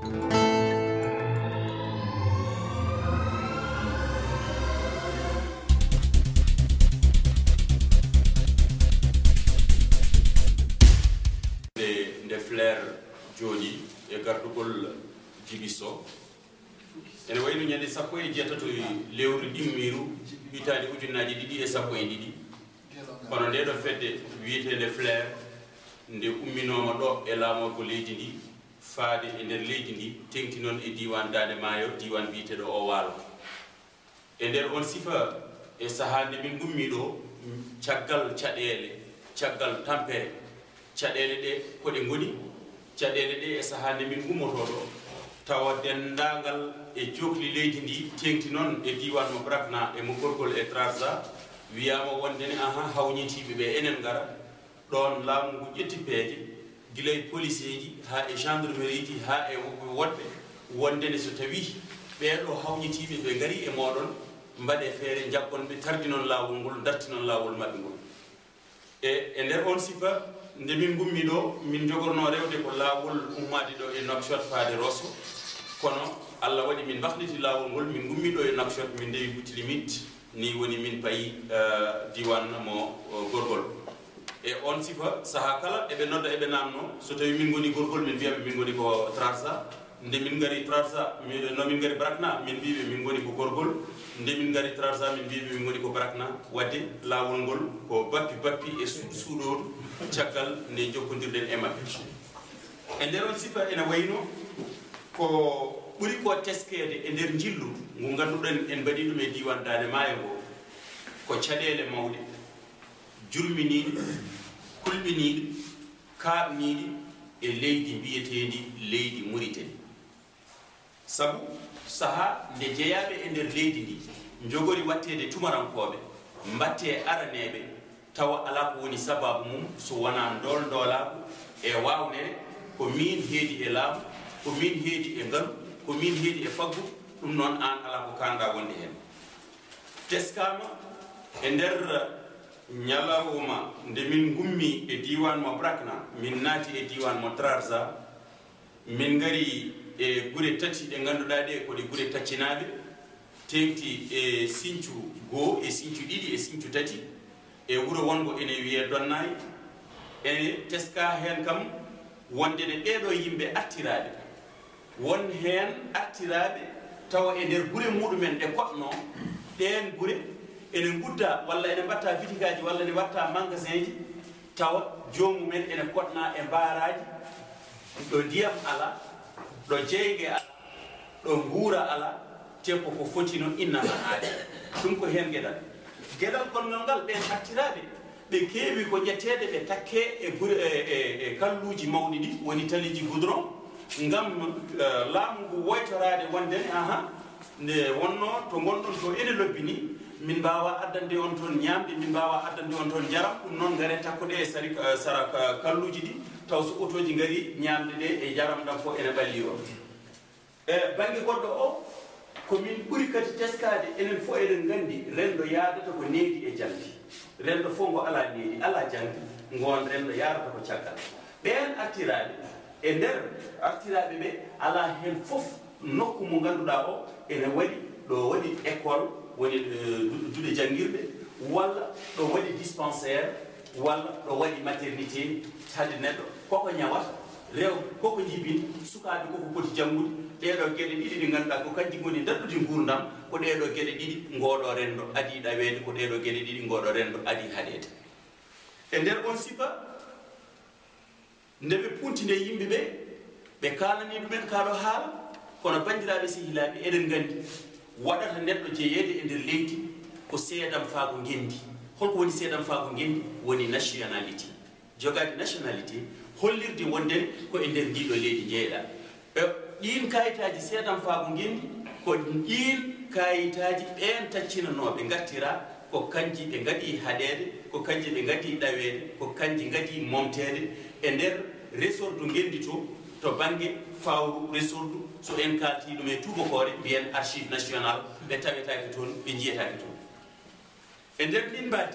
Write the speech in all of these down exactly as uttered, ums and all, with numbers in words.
Joni e gardugol jibiso ene wayno ñande sappo e jeetato lewru ɗimmiru hitande ujunnaji ɗiɗi e sappo e ɗiɗi kono nde ɗo fedde wiyetede flair nde umminoma ɗo e laamorgo leydi ndi faade e nder leydi ndi tengti noon e diwan Dande Maayo diwan wiyeteɗo o Waalo e nder on sifa e saaha nde min gummi ɗo caggal caɗele caggal tampere caɗele ɗe koɗe ngoni caɗele ɗe e saaha nde min gummotoɗo tawa dendagal e jokli leydi ndi tengti noon e diwan mo Brakna e mo Gorgol e Trarza wiyama wondene aha hawñitiɓe ɓe enen gara ɗon laamu ngu ƴetti peeje gila e policier ji ha e gendarmerie ji ha e woɗɓe wondene so tawi ɓeɗo hawñitiɓe ɓe gari e moɗon mbaɗe feere jabɓonɓe tardi noon laawol ngol darti noon laawol maɓɓe ngol e e nder on sifa nde min gummi ɗo min jogorno rewde ko laawol ummade ɗo e Nouakchott faade Rosso kono Allah waɗi min bahliti laawol ngol min gummi ɗo e Nouakchott min ndewi Boutilimit ni woni min payi diwan mo Gorgol e on sifa saha kala eɓe nodda eɓe namno so tawi min goni Gorgol min mbiyaɓe min goni ko Trarza nde min gari Trarza no min gari Brakna min mbiɓe min goni ko Gorgol nde min gari Trarza min mbiɓe min goni ko Brakna wadde laawol ngol ko bappi bappi e suuɗ suuɗoɗo caggal nde jokkodirɗen e maɓɓe e nder on sifa ene wayno ko ɓuri ko teskede e nder jillu ngu ganduɗen en mbaɗi ɗum e diwan Dande Maayo ngo ko caɗele mawɗe jurminiɗe kulɓiniɗe kaaɓniɗe e leydi mbiyetendi leydi Mauritanie sabu saha nde jeeyaɓe e nder leydi ndi jogori wattede tumarankoɓe mbatte araneɓe tawa ala ko woni sababu mum so wona ndol ndolaku e wawnere ko min heedi e laamu ko min heedi e ngalu ko min heedi e faggu ɗum noon an ala ko kanɗa wonde hen teskama e nder ñalawma nde min gummi e diwan mo Brakna min naati e diwan mo Trarza min gari e gure tati ɗe ganduɗa ɗe ko ɗe gure taccinaɓe tengti e Sinthiou goo e Sinthiou ɗiɗi e Sinthiou tati e wuro wongo ene wiye Donnayi ene teska hen kam wondene ɗeɗo yimɓe attiraɓe won hen attiraɓe tawa e nder gure muɗumen ɗe koɗno ɗen gure ene gudda walla ene mbatta bitikaji walla ene watta magasin ji tawa jomumen ene koɗna e mbaraji ɗo ndiyam ala ɗo jeyge ala ɗo guura ala te koko foti no inna aade ɗum ko hen gueɗal gueɗal gongal ngal ɓen attiraɓe ɓe keewi ko ƴettede ɓe takke e gure e kalluji mawɗi ɗi woni taliji goudron ngam laamu ngu woytorade wondene aha nde wonno to gonɗon to ene lobbini min mbawa addande on toon ñamde min mbawa addande on toon jaram ɗum noon gare takkuɗe e sari sara kalluji ɗi taw so otoji gari ñamde ɗe e jaram ɗam fof ene ɓalli on e banggue goɗɗo o komin ɓuuri kadi teskade enen fof eɗen gandi rendo yadata ko needi e jaldi rendo fof ngo ala needi ala jaldi ngon rendo yarata ko caggal ɓen attiraɓe e nder attiraɓe ɓe ala hen fof nokku mo ganduɗa o ene waɗi ɗo waɗi école woni duɗe jangguirɗe walla ɗo waɗi dispensaire walla ɗo waɗi maternité hade neɗɗo koko ñawata rew koko jibin sukaɓe koko poti janggude ɗeɗo gueɗe ɗiɗi ɗi ganduɗa ko kanji goni daddude gurdam ko ɗeɗo gueɗe ɗiɗi ngoɗo rendo adi ɗawede ko ɗeɗo gueɗe ɗiɗi ngoɗo rendo adi haɗede e nder on sifa nde ɓe puntine yimɓeɓe ɓe kalani ɗumen kaɗo haala kono bandiraɓe sehilaɓe eɗen gandi waɗata neɗɗo jeeyede e nder leydi ko seedam faago gendi holko woni seedam faago gendi woni nationalité jogade nationalité hollirde wonden ko e nder ndiɗo leydi jeeyɗa ɗin kayitaji seedam faago gendi ko ɗin kayitaji ɓen taccinanoɓe gattira ko kanji ɓe gaɗi haɗede ko kanji ɓe gaɗi ɗawede ko kanji gaɗi momtede e nder resordu gendi to to banggue fawru resordu so en kalti ɗum e tubakore mbiyen archive national ɓe tawetaki toon ɓe jiyetaki toon e nder ɗin mbadi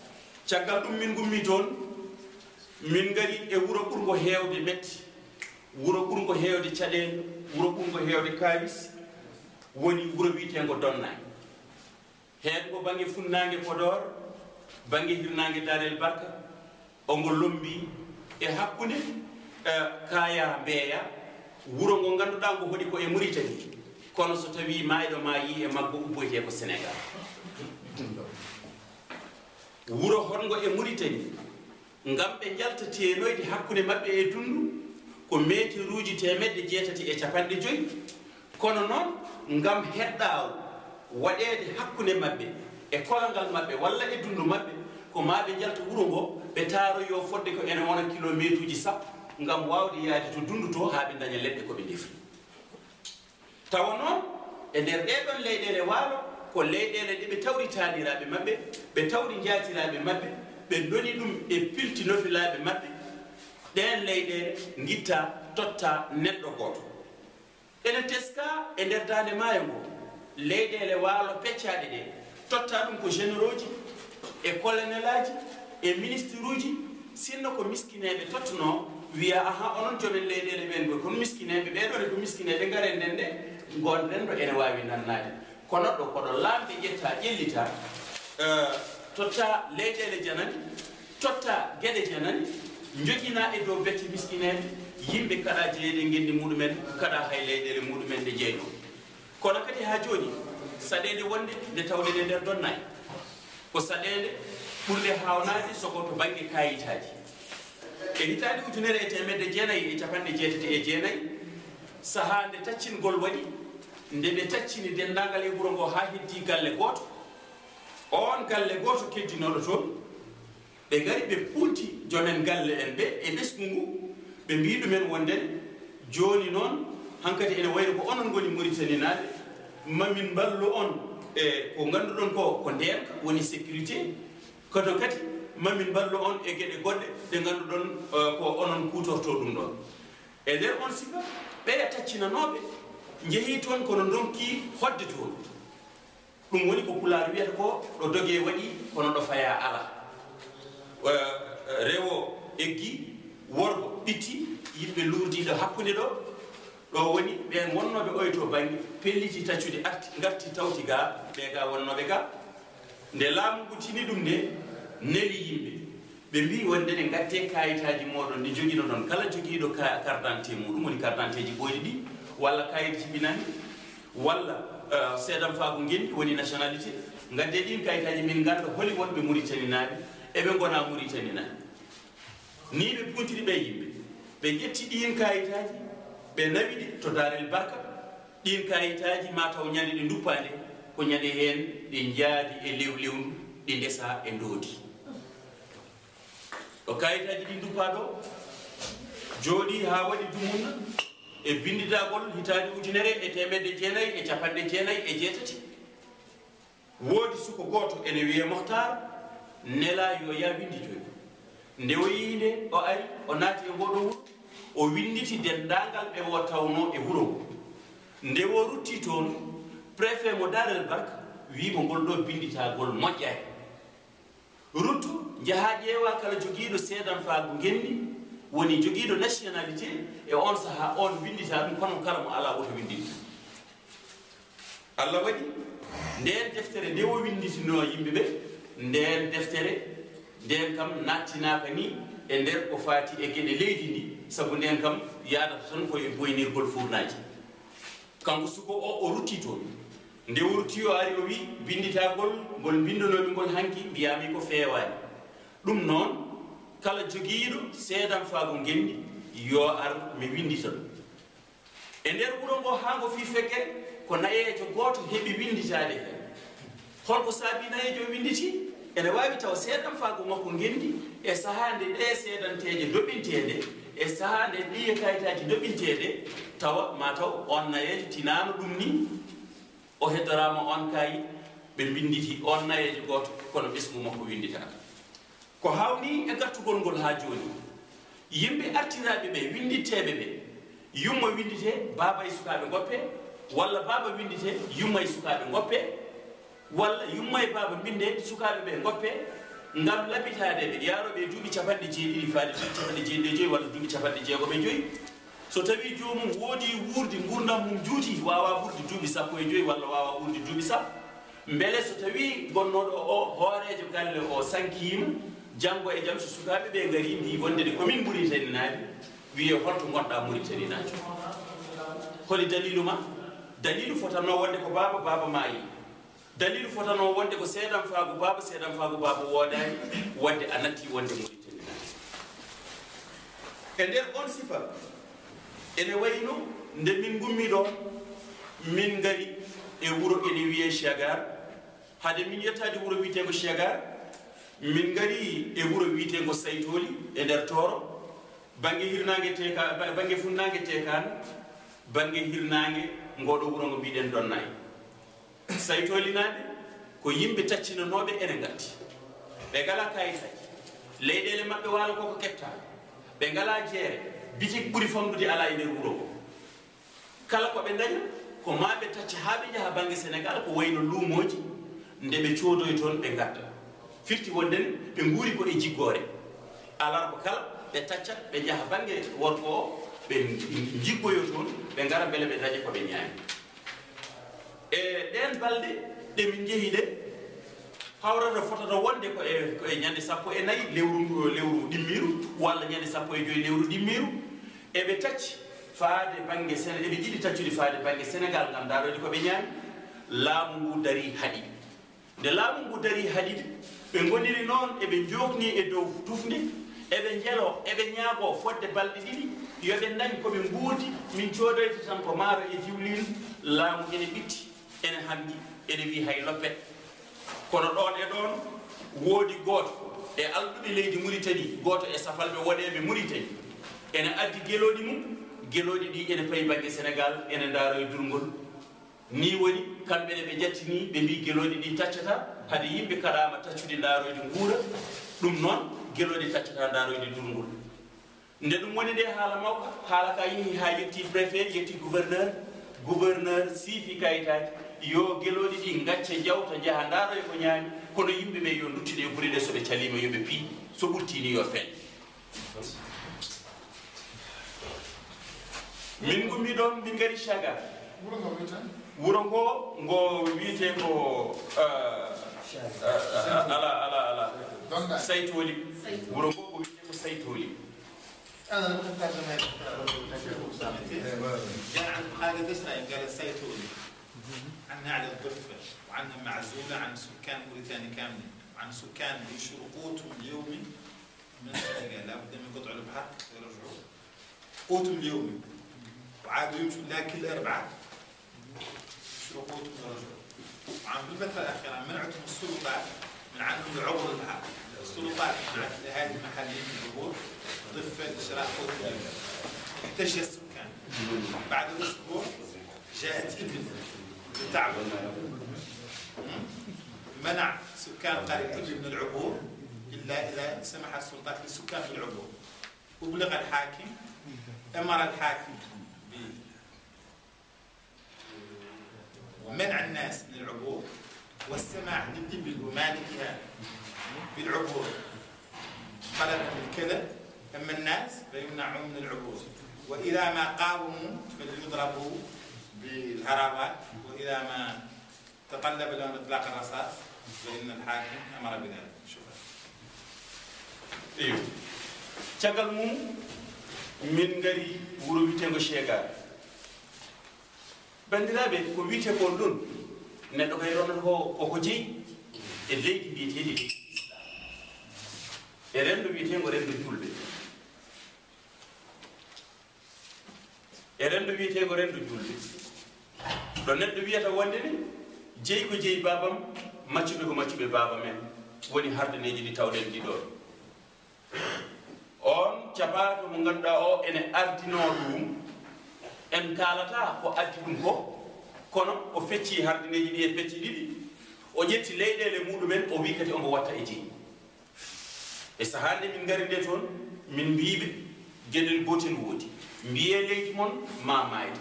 caggal ɗum min gummi toon min gari e wuuro ɓurgo hewde metti wuro ɓurgo heewde caɗeele wuro ɓurgo heewde kaalis woni wuro wiitengo Donnay heen ko bange funnaange Podor bange hirnaange Darel Barka ongo lombi e hakkunde Kaya Mbeya wuro ngo ngannduɗaa ngo hoɗi ko e Mauritanie kono so tawi maayɗo ma yi e maggo ubboyte ko Sénégal wuro hongo e Mauritanie ngam ɓe jaltatenoyde hakkunde maɓɓe e dundu ko métre uji temedde jeetati e capanɗe joyi kono noon ngam heɗɗaw waɗede hakkunde maɓɓe e kolongal maɓɓe walla e dundu maɓɓe ko maɓe jalta wuro ngo ɓe taaroyo fodde ko ene wona kilométre uji sappo ngam wawde yaade to dundu to haa ɓe daña leɗɗe koɓe defri tawa noon e nder ɗeɗon leyɗele waalo ko leyɗele ɗe ɓe tawri taaniraɓe maɓɓe ɓe tawri jaatiraɓe maɓɓe ɓe doni ɗum e piltinofilaɓe maɓɓe ɗen leyɗele gitta totta neɗɗo goto ene teska e nder dande maayo ngo leyɗele waalo peccaɗe ɗe totta ɗum ko généraux ji e colonel aji e ministre uji sinno ko miskineɓe tottuno wiya aha onon jomen leyɗele ɓen ɗo kono miskineɓe ɓeɗone ko miskineɓe garen nden nde gonɗen ɗo ene wawi nannade kono ɗo koɗo lamɓe ƴetta ƴellita totta leyɗele janani totta gueɗe janani joƴina e dow bette miskineɓe yimɓe kaɗa jeeyede gendi muɗumen kaɗa hay leyɗele muɗumen nde jeyno kono kadi ha joni saɗede wonde nde tawɗene nder Donnay ko saɗede ɓurde hawnade soko to banggue kayitaji e hitande ujunere e temedde jeenayyi e capanɗe jeetati e jeenayyi saaha nde taccingol waɗi nde ɓe taccini dendagal e wuuro ngo ha heddi galle goto on galle goto keddinoɗo toon ɓe gari ɓe pulti jomen galle en ɓe e ɓesgu ngu ɓe mbi ɗumen wonden joni noon hankkadi ene wayno ko onon goni Mauritanie naaɓe mamin ballu on e ko ganduɗon ko ko ndenka woni sécurité kono kadi mamin ballu on e gueɗe goɗɗe ɗe ganduɗon ko onon kutorto ɗum ɗon e nder on sika ɓeya taccinanoɓe jeehi toon kono donki hodde toon ɗum woni ko pulaar wiyata ko ɗo dogue waɗi kono ɗo faya ala rewo eggi worgo ɓitti yimɓe lurdiɗo hakkude ɗo ɗo woni ɓen wonnoɓe oyto banggue pelliti taccude arti garti tawti ga ɓe ga wonnoɓe ga nde laamu ngu tini ɗum nde neli yimɓe ɓe mbi wonde ne gatte kayitaji moɗon ndi joguino ɗon kala joguiɗo carte d'identité muɗum woni carte d'identité ji ɓoyɗi ɗi walla kayit jibinani walla seedam faago gendi woni nationalité gadde ɗin kayitaji min ganda holi wonɓe Mauritanie naaɓe eɓe gona Mauritanie naaɓe ni ɓe puntiri ɓe yimɓe ɓe ƴetti ɗin kayitaji ɓe nawiɗi to Darel Barka ɗin kayitaji mataw ñande ɗe duppade ko ñande hen ɗe jaadi e lew lewndu ɗi ndesa e ndoodi ɗo kayitaji ɗi duppaɗo jooɗi ha waɗi dumunna e binditagol hitande ujunere e temedde jeenayyi e capanɗe jeenayyi e jeetati woodi suko goto ene wiye Mohtar nela yo ya winditoy nde o yinde o ari o naati e ngoɗo wuro o winditi dendagal ɓe wo tawno e wuro ngo nde o rutti toon préfet mo Darel Barka wimo ngol ɗo binditagol moƴƴani ruttu jaaha ƴeewa kala joguiɗo seedan faago gendi woni joguiɗo nationalité e on saaha on windita ɗum kono kala mo ala woto winditi Allah waɗi nden deftere nde o winditino yimɓeɓe nden deftere nden kam nattinaka ni e nder ko faati e gueɗe leydi ndi saabu nden kam yadata tan koye boynirgol fournaji kanko suko o o rutti toon nde o rutti o ari o wi binditagol ngol bindonomi ngol hanki mbiyami ko fewani ɗum noon kala joguiɗo seedan faago gendi yo ar mi windita ɗum e nder ɓuuro ngo ha ngo fi fekkere ko nayejo goto heeɓi winditade hen holko saabi nayejo winditi ene wawi taw seedan faago makko gendi e saaha nde ɗe seedanteje doɓintede e saaha nde ɗiye kayitaji doɓintede tawa mataw on nayejo tinano ɗum ni o heddorama on kayi ɓe binditi on nayejo goto kono ɓesgu makko winditata ko hawni e gattugol ngol ha joni yimɓe artiraɓe ɓe winditteɓe ɓe yumma windite baba e sukaɓe goppe walla baba windite yumma e sukaɓe goppe walla yumma e baba binde sukaɓe ɓe goppe ngam labitade ɓe yaroɓe duuɓi capanɗe jeeɗiɗi faade duuɓi capanɗe jeeɗiɗe joyyi walla duuɓi capanɗe jeegoɓe joyyi so tawi jomum woodi wuurdi gurdam mum juuti wawa ɓurdi duuɓi sappo e joyi walla wawa ɓurdi duuɓi sappo beele so tawi gonnoɗo o hoorejo galle o sankima janggo e jaam so sukaɓe ɓe gari mbi wonde de commune Mauritanie naaɓe wiye holto gonɗa Mauritanie naajo holi dalilu ma dalilu fotanno wonde ko baba baba maayi dalilu fotanno wonde ko seedam faagu baba seedam faagu baba woodani wonde a natti wonde Mauritanie naajo e nder on sifa ene wayno nde min gummi ɗo min gari e wuro ene wiye Chagar hade min yettade wuro wiyetego Chagar min gari e wuro wiyetego Saytoli e nder Toro bange hirnangue teka bange funnangue tekane bange hirnangue ngoɗo wuro ngo mbiɗen Donnay Saytoli naaɓe ko yimɓe taccinanoɓe ene gatti ɓe ngala kayitaji leyɗele mabɓe waalo koko ketta ɓe ngala jeere bitik ɓuuri famɗude ala e nder wuro ngo kala koɓe daña ko maɓe tacca ha ɓe jaaha banggue Sénégal ko wayno luumoji nde ɓe coodoy toon ɓe gadda firti wonden ɓe guuri ko e jiggore alarba kala ɓe tacca ɓe jaaha banggue worko o ɓe jiggoyo toon ɓe gara beele ɓe daña koɓe ñaami e ɗen balɗe ɗe min jeehi ɗe hawrata fotata wonde ko e ko e ñande sappo e nayyi lewru lewru ɗimmiru walla ñande sappo e joyi lewru ɗimmiru eɓe tacci faade banggue Sénégal eɓe jiiɗi taccude faade banggue Sénégal gam daarode koɓe ñaami laamu ngu dari haaɗi nde laamu ngu dari haaɗide ɓe goniri noon eɓe jokni e dow tufde eɓe jeelo eɓe ñaago fodde balɗe ɗiɗi yoɓe dañ koɓe guurdi min coodoyde tan ko maaro e diwlin laamu ene ɓitti ene hamƴi ene wi hay loppet kono ɗon e ɗon woodi gooto e alɗuɓe leydi Mauritanie gooto e safalɓe woɗeɓe Mauritanie ene addi geloɗi mum geloɗi ɗi ene payi banggue Sénégal ene daaro e durgol ni woni kamɓene ɓe jettini ɓe mbi geloɗi ɗi taccata hade yimɓe kaɗama taccude daaroyde guura ɗum noon geloɗi taccata daaroyde durgol nde ɗum woni nde haala mawka haala ka yeehi ha yetti préfet yetti gouverneur gouverneur siifi kayitaji yo geloɗi ɗi gacce jawta jaaha daaroye ko ñaami kono yimɓe ɓe yo duttude e guure ɗe soɓe calima yoɓe pii so ɓurtini yo fen min gummi ɗon min gari Chagar wuro ngo ngo wiyete ko ala ala ala Saytoli wuro ngo ko wiyete ko Saytoli أنا المترجم جاء عن خالد إسرائيل قال السيتولي عن على الضفة وعن معزولة عن سكان موريتانيا كاملين وعن سكان يشروا قوتهم اليومي من السنغال لابد من قطع البحر يرجعوا قوتهم اليومي وعادوا يمشوا لا كل أربعة يشروا قوتهم يرجعوا وعن بالفترة الأخيرة منعتهم السلطات من عنهم عبر البحر السلطات منعت لهذه المحليين في العبور ضفة لشراء قوت اليوم احتج السكان بعد أسبوع جاءت إبل لتعبر منع سكان قرية إبل من العبور إلا إذا سمح السلطات للسكان بالعبور وبلغ الحاكم أمر الحاكم بمنع الناس من العبور والسماح للإبل ومالكها بالعبور طلب الكذا أما الناس فيمنعون من العبور وإذا ما قاوموا فليضربوا بالهرابات وإذا ما تطلب لهم إطلاق الرصاص فإن الحاكم أمر بذلك. شكرا. أيوه. caggal mum min ngari wuro witego Chagar bandiraɓe ko wite kon ɗon neɗɗo kay ronata ko koko jeeyi e leydi mbiyeteɗi e rendo wiyetego rendo julɓe e rendo wiyetego rendo julɓe ɗo neɗɗo wiyata wonde ne jeeyi ko jeeyi babam maccuɓe ko maccuɓe baba men woni hardaneji ɗi tawɗen ɗi ɗon on capato mo ganduɗa o ene ardino ɗum en kalata ko addi ɗum ko kono o fecci hardineji ɗi e fecci ɗiɗi o ƴetti leyɗele muɗumen o wi kadi omo watta e jeeyi e sahande min gari nde toon min mbiɓe gueɗel gotel woodi mbiye leydi moon ma mayde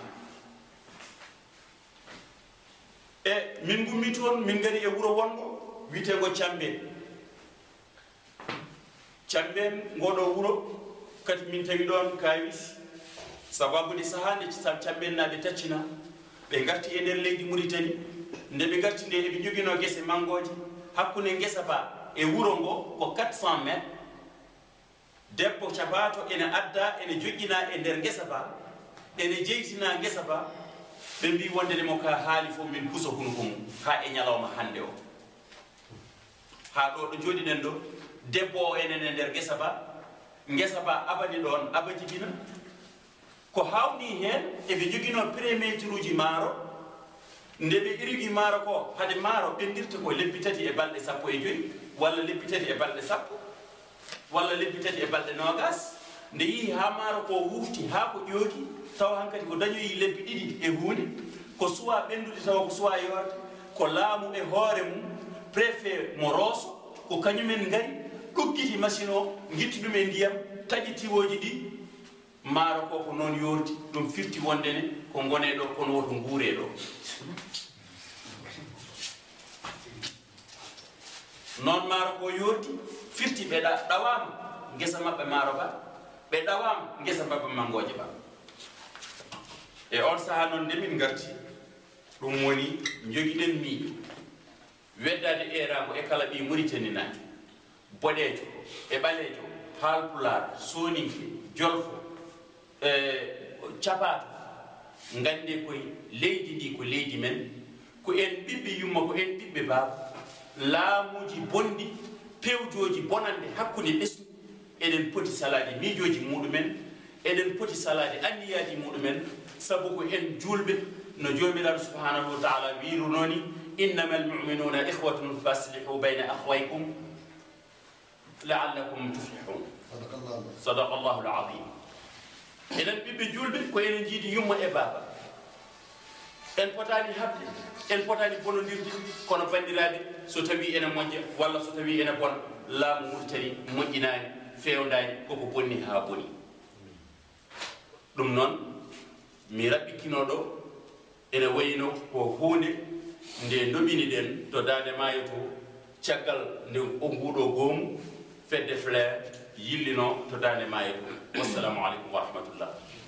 e min gummi toon min gari e wuuro wongo witego Camben Camben ngoɗo wuuro kadi min tawi ɗon kawis sababu di sahande camɓennaɓe taccina ɓe garti e nder leydi Mauritanie nde ɓe garti nde eɓe jogino gese mangoje hakkunde gesa ba e wuro ngo ko quatre cent métres debbo cabato ene adda ene joƴƴina e nder gesa ba ene jeytina gesa ba ɓe mbi wondene mo ka haali fof min puso hunuko mum ha e ñalawma hande o ha ɗo ɗo jooɗiɗen ɗo debbo o enen e nder gesa ba gesa ba abadi ɗon abajibina ko hawni hen eɓe joguino prémétre uji maaro nde ɓe irigi maaro ko hade maaro ɓendirta ko lebbi tati e balɗe sappo e joyi walla lebbi tati e balɗe sappo walla lebbi tati e balɗe nogas nde yii ha maaro ko wufti ha ko ƴooki taw hankkadi ko dañoyi lebbi ɗiɗi e hunde ko suwa ɓendude tawa ko suwa yorde ko laamu e hoore mum préfet mo Rosso ko kañumen ngari ɗuggiti machine o guitti ɗum e ndiyam taƴi tiwoji ɗi maaro ko ko noon yordi ɗum firti wondene ko gone ɗo kono woto nguure ɗo noon maaro ko yordi firti ɓe ɗawama gesa maɓɓe maaro ba ɓe ɗawama gesa maɓɓe mangoje ba e on saaha noon nde min garti ɗum woni joguiɗen miijo weddade erago e kala ɓi Mauritanie najo boɗejo e ɓalejo haalpular soninke jolfo e capato gande koye leydi ndi ko leydi men ko en ɓiɓɓe yumma ko en ɓiɓɓe baaba laamuji bonɗi pewjoji bonande hakkude ɓesdu eɗen poti salade miijoji muɗumen eɗen poti salade anniyaji muɗumen sabu ko en julɓe no jomiraɗo subhanahu wa taala wirunoni innama almuminuna ihwatun faslihu bayna akhwaykum laallakum tuflihun sadaqa allahu alazim enen ɓiɓɓe julɓe ko enen jiidi yumma e baaba en potani habde en potani bonodirde kono bandiraɓe so tawi ene moƴƴa walla so tawi ene bona laamu Mauritanie moƴƴinani fewdani koko bonni ha boni ɗum noon mi raɓɓikkinoɗo ene wayno ko hunde nde doɓini ɗen to dande maayo to caggal nde o nguɗo goomu fedde flair yillino to dande maayo to wassalamu aleykum wa rahmatullah